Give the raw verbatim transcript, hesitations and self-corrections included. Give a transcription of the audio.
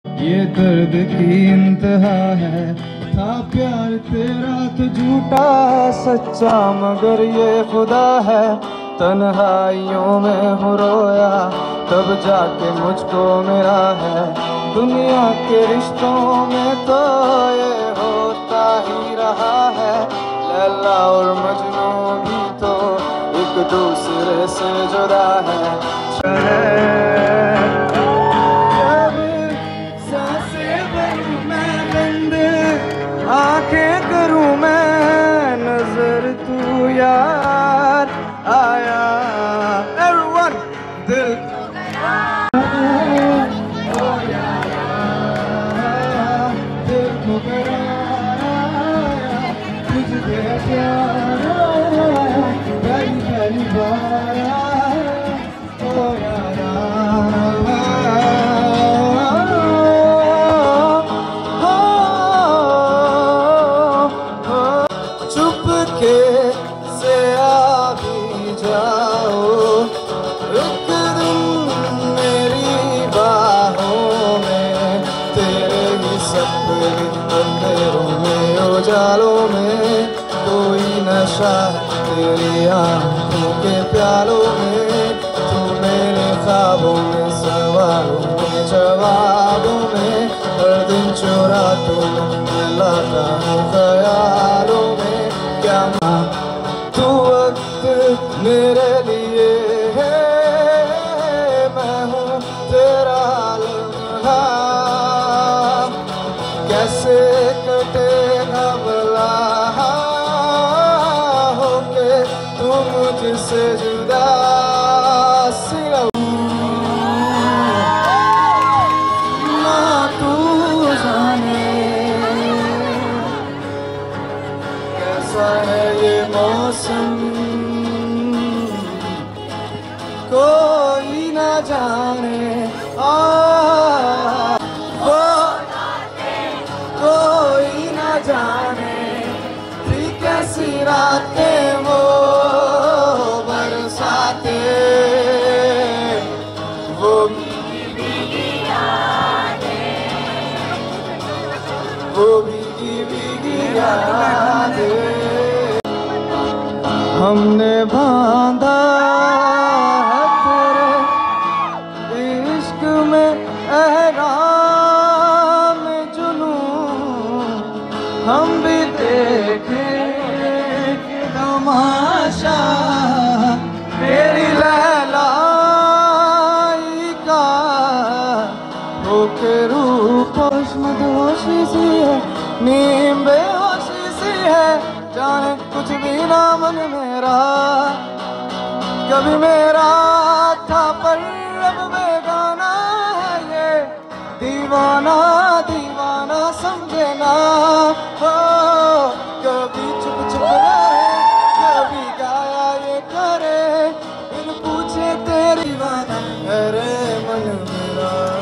ये दर्द की इंतहा है, था प्यार तेरा तो झूठा सच्चा मगर ये खुदा है। तन्हाइयों में हूँ रोया तब जाके मुझको मिला है। दुनिया के रिश्तों में तो ये होता ही रहा है। लैला और मजनू भी तो एक दूसरे से जुदा है। आंखें करूं मैं नजर तू यार आया। Everyone दिल ओ यारा दिल को करारा तुझे प्यार पहली पहली बार ओ यारा। से आ भी जाओ एक दिन मेरी बाहों में, तेरे ही सपने अंधेरों में उजालों में। कोई नशा तेरी आंखों के प्यालों में, तू मेरे ख्वाबों में सवालों में जवाबों में। हर दिन चुरा तो लाता हूँ ख्यालों में। क्या तू वक्त मेरे लिए है, मैं हूँ तेरा लम्हा। कैसे कटेगा भला होके तू मुझसे जुदा। ना तू जाने कैसा है ये मौसम, कोई ना जाने आ वो कोई ना जाने थी कैसी रातें वो बरसाते। वो वो भीगी भीगी यादें हमने बांधा है तेरे इश्क में एहराम जुनून। हम भी देखे तमाशा तेरी लैलाई का होके रूप मदहोशी सी है, नीम बेहोशी सी है। जाने कुछ भी ना मन मेरा कभी मेरा था, पर अब बेगाना है ये दीवाना दीवाना समझे ना। हो कभी चुप चुप रहे कभी गाया ये करे, फिर पूछे तेरी दीवाना है रे मन मेरा।